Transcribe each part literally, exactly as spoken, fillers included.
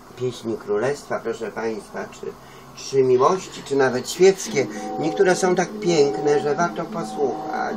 pieśni królestwa, proszę Państwa, czy trzy miłości, czy nawet świeckie. Niektóre są tak piękne, że warto posłuchać.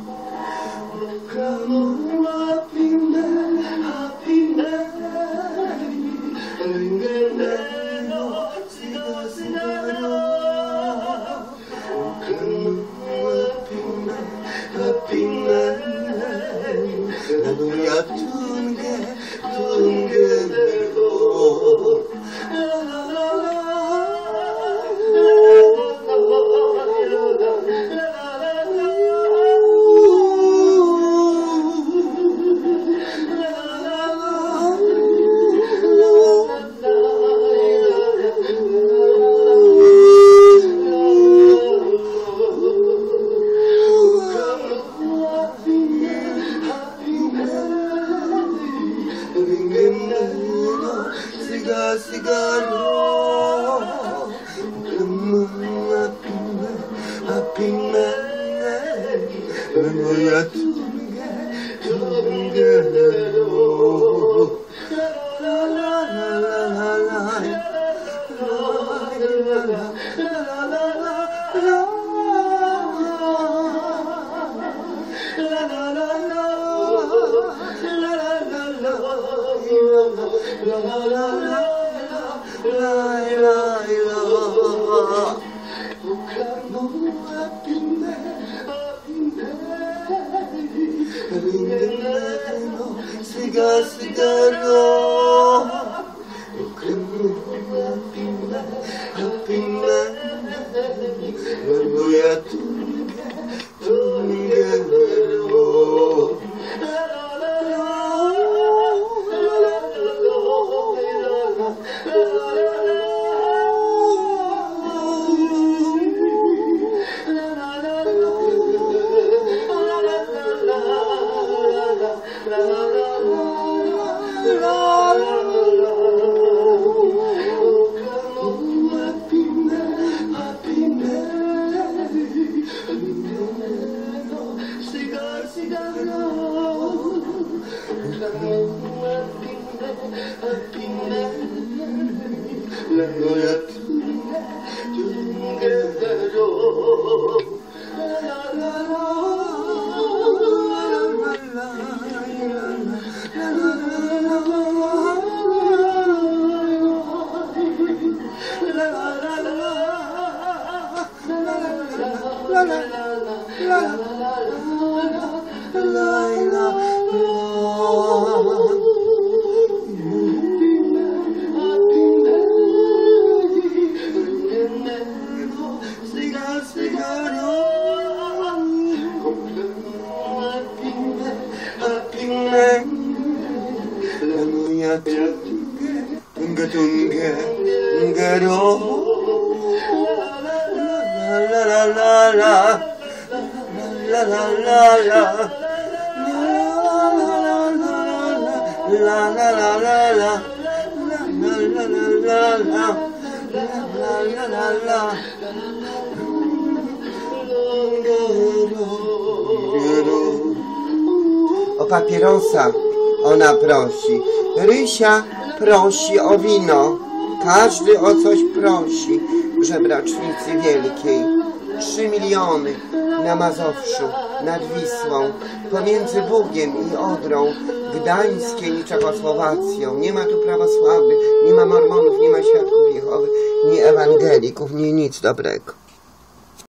O papierosa ona prosi, Rysia prosi o wino, każdy o coś prosi w żebracznicy wielkiej. Trzy miliony na Mazowszu, nad Wisłą, pomiędzy Bugiem i Odrą, Gdańskiem i Czechosłowacją. Nie ma tu prawosławnych, nie ma mormonów, nie ma świadków Jehowy, nie ewangelików, nie nic dobrego.